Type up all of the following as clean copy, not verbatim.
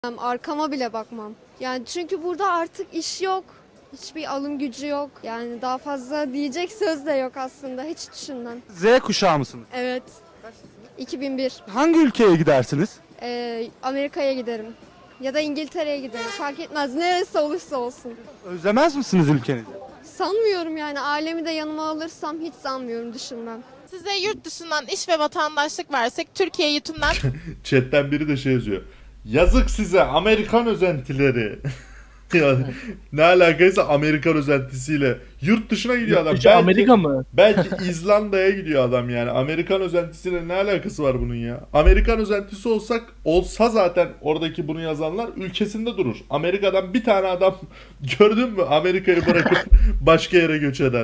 Arkama bile bakmam. Yani çünkü burada artık iş yok. Hiçbir alım gücü yok. Yani daha fazla diyecek söz de yok aslında. Hiç düşünmem. Z kuşağı mısınız? Evet. 2001. Hangi ülkeye gidersiniz? Amerika'ya giderim. Ya da İngiltere'ye giderim. Fark etmez. Neresi olursa olsun. Özlemez misiniz ülkenizi? Sanmıyorum yani. Ailemi de yanıma alırsam hiç sanmıyorum, düşünmem. Size yurt dışından iş ve vatandaşlık versek Türkiye'yi tümden Chatten biri de şey yazıyor. Yazık size Amerikan özentileri. Ya, ne alakaysa Amerikan özentisiyle. Yurt dışına gidiyor adam. Yurt Amerika mı? Belki İzlanda'ya gidiyor adam yani. Amerikan özentisiyle ne alakası var bunun ya? Amerikan özentisi olsa zaten oradaki bunu yazanlar ülkesinde durur. Amerika'dan bir tane adam gördün mü Amerika'yı bırakıp başka yere göç eden?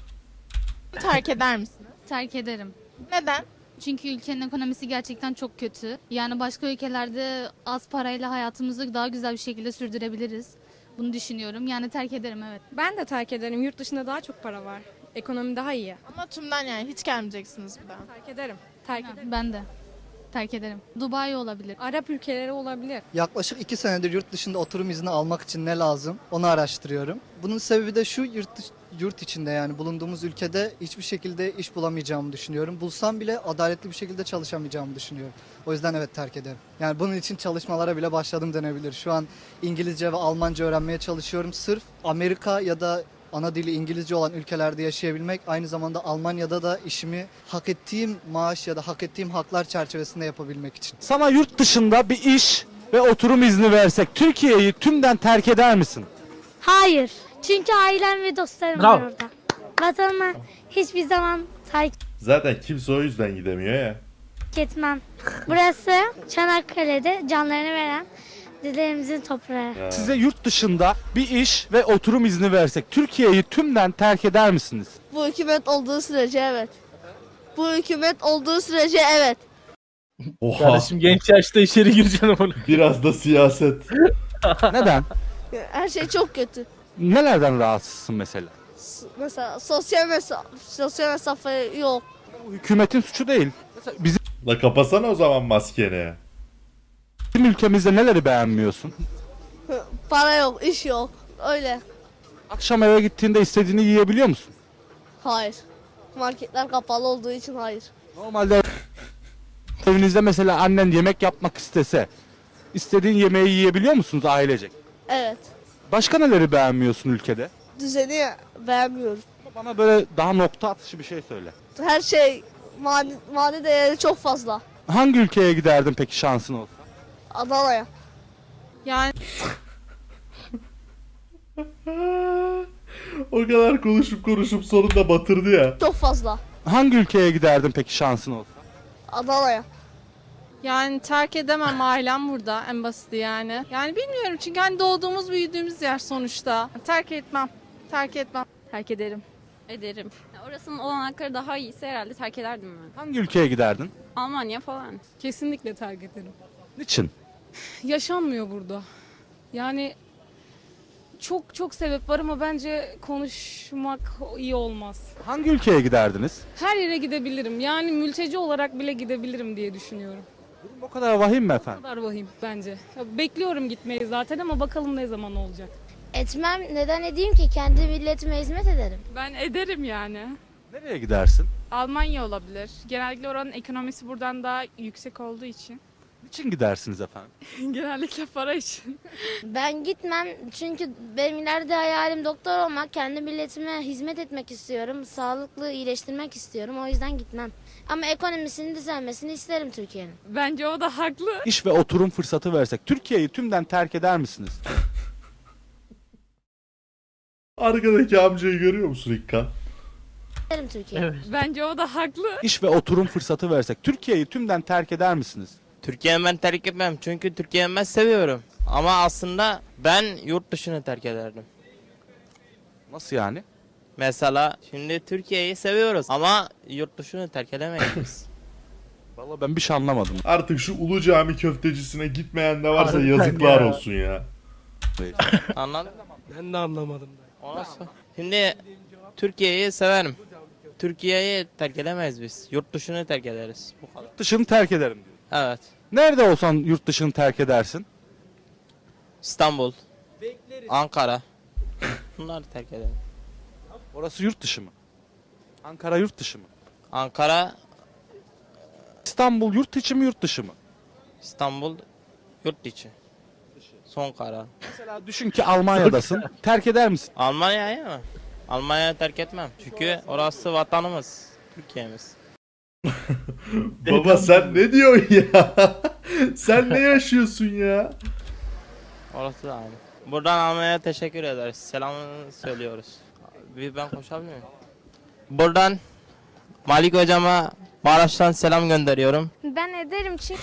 terk eder misiniz? Terk ederim. Neden? Çünkü ülkenin ekonomisi gerçekten çok kötü. Yani başka ülkelerde az parayla hayatımızı daha güzel bir şekilde sürdürebiliriz. Bunu düşünüyorum. Yani terk ederim, evet. Ben de terk ederim. Yurt dışında daha çok para var. Ekonomi daha iyi. Ama tümden yani hiç gelmeyeceksiniz bir daha. Terk ederim. Terk ederim. Ben de terk ederim. Dubai olabilir. Arap ülkeleri olabilir. Yaklaşık 2 senedir yurt dışında oturum izni almak için ne lazım onu araştırıyorum. Bunun sebebi de şu, yurt içinde yani bulunduğumuz ülkede hiçbir şekilde iş bulamayacağımı düşünüyorum. Bulsam bile adaletli bir şekilde çalışamayacağımı düşünüyorum. O yüzden evet, terk ederim. Yani bunun için çalışmalara bile başladım denebilir. Şu an İngilizce ve Almanca öğrenmeye çalışıyorum. Sırf Amerika ya da ana dili İngilizce olan ülkelerde yaşayabilmek, aynı zamanda Almanya'da da işimi hak ettiğim maaş ya da hak ettiğim haklar çerçevesinde yapabilmek için. Sana yurt dışında bir iş ve oturum izni versek Türkiye'yi tümden terk eder misin? Hayır. Çünkü ailem ve dostlarım Bravo. var orada. Vatanıma hiçbir zaman terk Zaten kimse o yüzden gidemiyor ya. etmem. Burası Çanakkale'de canlarını veren dedelerimizin toprağı. Size yurt dışında bir iş ve oturum izni versek Türkiye'yi tümden terk eder misiniz? Bu hükümet olduğu sürece evet. Bu hükümet olduğu sürece evet. Oha. Kardeşim genç yaşta içeri gireceksin onu. Biraz da siyaset. Neden? Her şey çok kötü. Nelerden rahatsızsın mesela? Mesela sosyal mesafe yok. Bu hükümetin suçu değil. Mesela bizim La kapasana o zaman maskeni. ülkemizde neleri beğenmiyorsun? Para yok, iş yok. Öyle. Akşam eve gittiğinde istediğini yiyebiliyor musun? Hayır. Marketler kapalı olduğu için hayır. Normalde evinizde mesela annen yemek yapmak istese istediğin yemeği yiyebiliyor musunuz ailecek? Evet. Başka neleri beğenmiyorsun ülkede? Düzeni beğenmiyorum. Bana böyle daha nokta atışı bir şey söyle. Her şey mani değeri çok fazla. Hangi ülkeye giderdin peki şansın olsa? Adana'ya. Yani O kadar konuşup sonunda batırdı ya. Çok fazla. Hangi ülkeye giderdin peki şansın olsa? Adana'ya. yani terk edemem, ailem burada en basiti yani. Yani bilmiyorum çünkü hani doğduğumuz büyüdüğümüz yer sonuçta. Terk etmem. Terk etmem. Terk ederim. Ederim. Orasının olanakları daha iyiyse herhalde terk ederdim ben. Hangi ülkeye giderdin? Almanya falan. Kesinlikle terk ederim. Niçin? Yaşanmıyor burada. Yani çok sebep var ama bence konuşmak iyi olmaz. Hangi ülkeye giderdiniz? Her yere gidebilirim. Yani mülteci olarak bile gidebilirim diye düşünüyorum. Durum o kadar vahim mi O efendim? kadar vahim bence. Ya bekliyorum gitmeyi zaten ama bakalım ne zaman olacak. Etmem. Neden edeyim ki? Kendi milletime hizmet ederim. Ben ederim yani. Nereye gidersin? Almanya olabilir. Genellikle oranın ekonomisi buradan daha yüksek olduğu için. Niçin gidersiniz efendim? Genellikle para için. Ben gitmem çünkü benim ileride hayalim doktor olmak. Kendi milletime hizmet etmek istiyorum. Sağlıklı iyileştirmek istiyorum. O yüzden gitmem. Ama ekonomisinin düzelmesini isterim Türkiye'nin. Bence o da haklı. İş ve oturum fırsatı versek Türkiye'yi tümden terk eder misiniz? Arkadaki amcayı görüyor musun İkkan? İsterim Türkiye'nin. Evet. Bence o da haklı. İş ve oturum fırsatı versek Türkiye'yi tümden terk eder misiniz? Türkiye'yi ben terk etmem çünkü Türkiye'yi ben seviyorum. Ama aslında ben yurt dışını terk ederdim. Nasıl yani? Mesela şimdi Türkiye'yi seviyoruz ama yurt dışını terk edemeyiz biz. Vallahi ben bir şey anlamadım. Artık şu Ulu Cami köftecisine gitmeyen de varsa Harbiden yazıklar ya. olsun ya. Anladın mı? Ben de anlamadım. O nasıl? Şimdi Türkiye'yi severim. Türkiye'yi terk edemeyiz biz. Yurt dışını terk ederiz. Bu kadar. Yurt dışını terk ederim diyor. Evet. Nerede olsan yurt dışını terk edersin? İstanbul, Ankara. Bunları terk ederim. Orası yurt dışı mı? Ankara yurt dışı mı? Ankara, İstanbul yurt içi mi yurt dışı mı? İstanbul, yurt içi. Son karar. Mesela düşün ki Almanya'dasın. Terk eder misin? Almanya'yı mı? Almanya'yı terk etmem. Çünkü orası vatanımız, Türkiye'miz. Baba sen ne diyorsun ya? Sen ne yaşıyorsun ya? Orası da aynı. Buradan Almanya'ya teşekkür ederiz. Selamını söylüyoruz. Bir ben konuşabilir miyim? Buradan Malik hocama Maraş'tan selam gönderiyorum. Ben ederim çünkü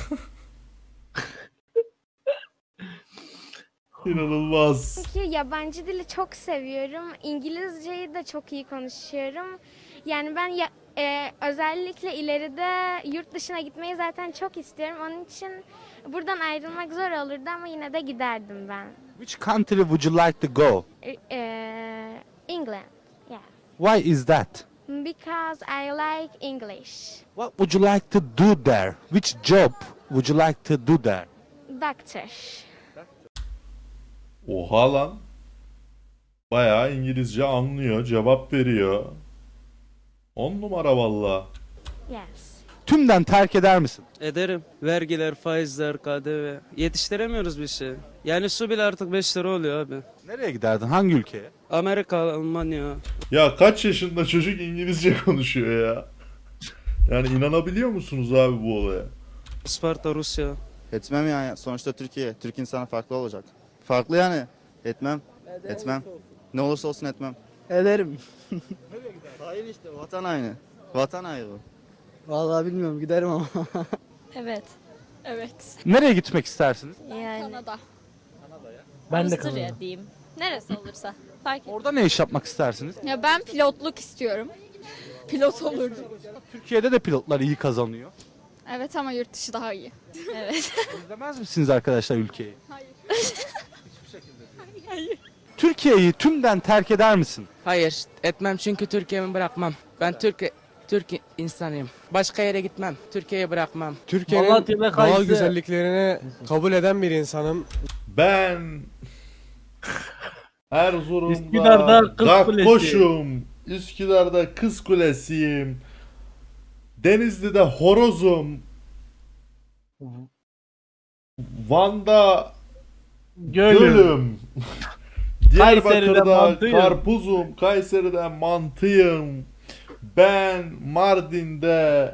İnanılmaz. yabancı dili çok seviyorum. İngilizceyi de çok iyi konuşuyorum. Yani ben özellikle ileride yurt dışına gitmeyi zaten çok istiyorum. Onun için buradan ayrılmak zor olurdu ama yine de giderdim ben. Which country would you like to go? England. Yeah. Why is that? Because I like English. What would you like to do there? Which job would you like to do there? Doctor. Oha lan. Bayağı İngilizce anlıyor, cevap veriyor. 10 numara valla. Yes. Tümden terk eder misin? Ederim. Vergiler, faizler, KDV. Yetiştiremiyoruz bir şey. Yani su bile artık 5 lira oluyor abi. Nereye giderdin? Hangi ülkeye? Amerika, Almanya. Ya kaç yaşında çocuk İngilizce konuşuyor ya? Yani inanabiliyor musunuz abi bu olaya? Isparta, Rusya. Etmem yani. Sonuçta Türkiye. Türk insanı farklı olacak. Farklı yani. Etmem. Etmem. Ne olursa olsun etmem. Ederim. Hayır işte vatan aynı. Vatan ayrı. Vallahi bilmiyorum giderim ama. Evet. Evet. Nereye gitmek istersiniz? Yani. Kanada. Ben de Avusturya Kanada. diyeyim. Neresi olursa. Fark etmez. Orada ne iş yapmak istersiniz? Ya ben pilotluk istiyorum. Pilot olurdum. Türkiye'de de pilotlar iyi kazanıyor. Evet ama yurt dışı daha iyi. Evet. Özlemez misiniz arkadaşlar ülkeyi? Hayır. Türkiye'yi tümden terk eder misin? Hayır etmem çünkü Türkiye'mi bırakmam. Ben Türk insanıyım. Başka yere gitmem. Türkiye'yi bırakmam. Türkiye'nin doğal güzelliklerini kabul eden bir insanım. Ben Erzurum'da Üsküdar'da Kız Gakkoş'um. Üsküdar'da Kız Kulesi'yim. Denizli'de horozum. Van'da gölüm. Diyarbakır'da mantıyım. karpuzum. Kayseri'de mantıyım. Ben Mardin'de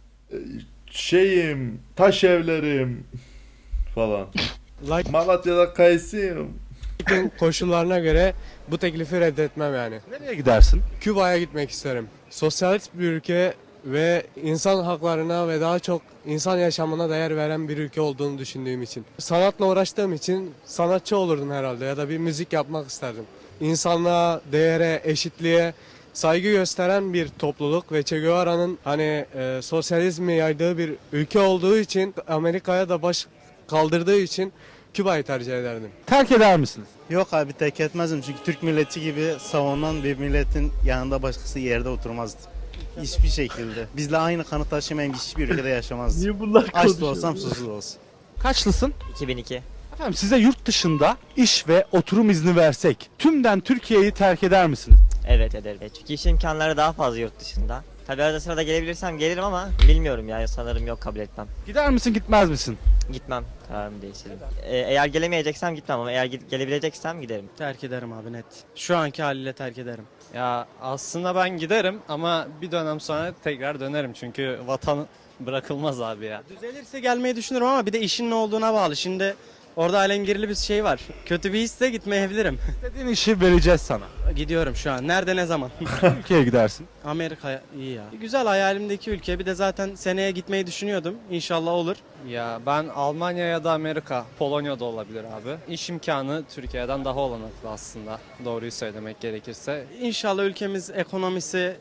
taş evlerim falan. Malatya'da kayısıyım. Koşullarına göre bu teklifi reddetmem yani. Nereye gidersin? Küba'ya gitmek isterim. Sosyalist bir ülke ve insan haklarına ve daha çok insan yaşamına değer veren bir ülke olduğunu düşündüğüm için. Sanatla uğraştığım için sanatçı olurdum herhalde ya da bir müzik yapmak isterdim. İnsanlığa, değere, eşitliğe saygı gösteren bir topluluk ve Che Guevara'nın sosyalizmi yaydığı bir ülke olduğu için, Amerika'ya da baş kaldırdığı için Küba'yı tercih ederdim. Terk eder misiniz? Yok abi terk etmezdim çünkü Türk milleti gibi savunan bir milletin yanında başkası yerde oturmazdı. Hiçbir şekilde. Bizle aynı kanı taşımayan hiçbir ülkede yaşamazdı. Niye bunlar Aç da konuşuyor? olsam susuz da olsun. Kaçlısın? 2002. Efendim size yurt dışında iş ve oturum izni versek tümden Türkiye'yi terk eder misiniz? Evet ederim. Çünkü iş imkanları daha fazla yurt dışında. Tabii arada sırada gelebilirsem gelirim ama bilmiyorum yani sanırım yok kabul etmem. Gider misin gitmez misin? Gitmem. Kararımı değiştirdim. Eğer gelemeyeceksem gitmem ama eğer gelebileceksem giderim. Terk ederim abi net. Şu anki haliyle terk ederim. Ya aslında ben giderim ama bir dönem sonra tekrar dönerim çünkü vatan bırakılmaz abi ya. Düzelirse gelmeyi düşünürüm ama bir de işin ne olduğuna bağlı. Şimdi orada alengirli bir şey var. Kötü bir hisse gitmeyebilirim. İstediğin işi vereceğiz sana. Gidiyorum şu an. Nerede ne zaman? Ülkeye gidersin. Amerika iyi ya. Güzel hayalimdeki ülke. Bir de zaten seneye gitmeyi düşünüyordum. İnşallah olur. Ya ben Almanya ya da Amerika, Polonya'da olabilir abi. İş imkanı Türkiye'den daha olanaklı aslında. Doğruyu söylemek gerekirse. İnşallah ülkemiz ekonomisi,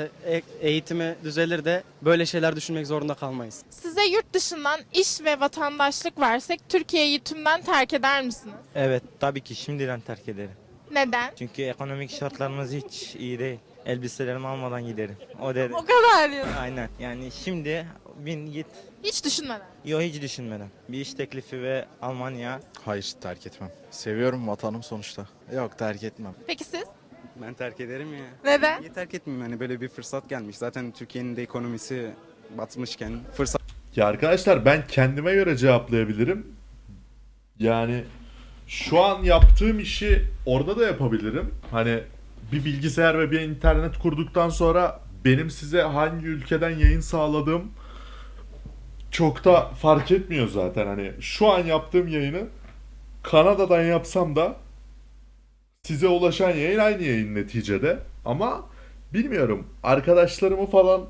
eğitimi düzelir de böyle şeyler düşünmek zorunda kalmayız. Size yurt dışından iş ve vatandaşlık versek Türkiye'yi tümden terk eder misiniz? Evet tabii ki şimdiden terk ederim. Neden? Çünkü ekonomik şartlarımız hiç iyi değil. Elbiselerimi almadan giderim. O dedi. O kadar diyor. Aynen. Yani şimdi Bin git. Hiç düşünmeden. Yok hiç düşünmeden. Bir iş teklifi ve Almanya. Hayır terk etmem. Seviyorum vatanım sonuçta. Yok terk etmem. Peki siz? Ben terk ederim ya. Neden? Niye terk etmeyeyim? Hani böyle bir fırsat gelmiş. Zaten Türkiye'nin de ekonomisi batmışken fırsat. Ya arkadaşlar ben kendime göre cevaplayabilirim. Yani şu an yaptığım işi orada da yapabilirim. Hani bir bilgisayar ve bir internet kurduktan sonra benim size hangi ülkeden yayın sağladığım çok da fark etmiyor zaten. Hani şu an yaptığım yayını Kanada'dan yapsam da size ulaşan yayın aynı yayın neticede. Ama bilmiyorum, arkadaşlarımı falan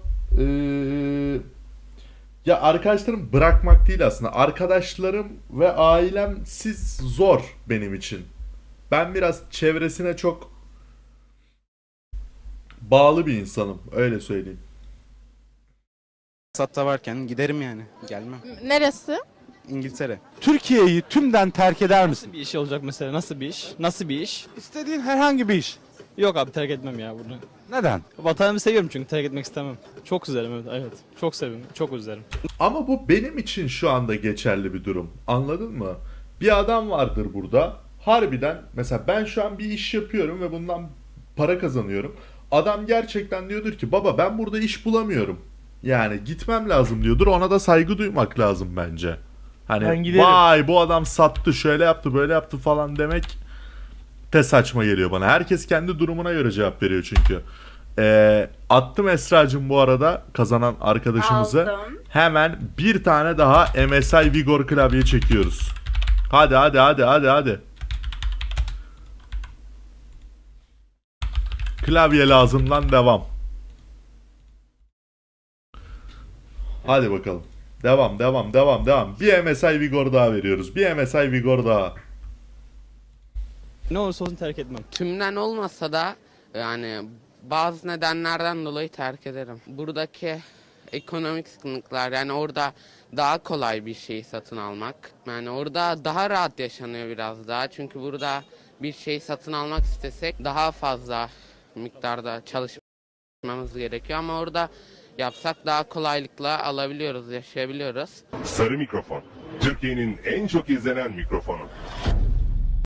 ya arkadaşlarım bırakmak değil aslında. Arkadaşlarım ve ailemsiz zor benim için. Ben biraz çevresine çok bağlı bir insanım. Öyle söyleyeyim. Fırsatta varken giderim yani. Gelmem. Neresi? İngiltere. Türkiye'yi tümden terk eder misin? Nasıl bir iş olacak mesela? Nasıl bir iş? Nasıl bir iş? İstediğin herhangi bir iş. Yok abi terk etmem ya bunu. Neden? Vatanımı seviyorum çünkü terk etmek istemem. Çok üzerim evet. Çok seviyorum. Çok üzerim. Ama bu benim için şu anda geçerli bir durum. Anladın mı? Bir adam vardır burada. Harbiden mesela ben şu an bir iş yapıyorum ve bundan para kazanıyorum. Adam gerçekten diyordur ki baba ben burada iş bulamıyorum. Yani gitmem lazım diyordur. Ona da saygı duymak lazım bence. Ben Hani giderim. vay bu adam sattı, şöyle yaptı, böyle yaptı falan demek de saçma geliyor bana. Herkes kendi durumuna göre cevap veriyor çünkü. Attım Esra'cığım bu arada kazanan arkadaşımızı. Aldım. Hemen bir tane daha MSI Vigor klavye çekiyoruz. Hadi. Klavye lazımdan devam. Hadi bakalım. Devam. Bir MSI Vigor daha veriyoruz. Bir MSI Vigor daha. Ne olursa olsun terk etmem. Tümden olmasa da yani bazı nedenlerden dolayı terk ederim. Buradaki ekonomik sıkıntılar, yani orada daha kolay bir şeyi satın almak. Yani orada daha rahat yaşanıyor biraz daha. Çünkü burada bir şeyi satın almak istesek daha fazla miktarda çalışmamız gerekiyor. Ama orada yapsak daha kolaylıkla alabiliyoruz, yaşayabiliyoruz. Sarı mikrofon. Türkiye'nin en çok izlenen mikrofonu.